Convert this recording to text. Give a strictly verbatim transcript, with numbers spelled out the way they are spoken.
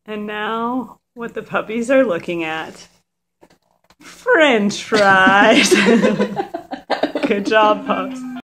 And now what the puppies are looking at. French fries. Good job, pups.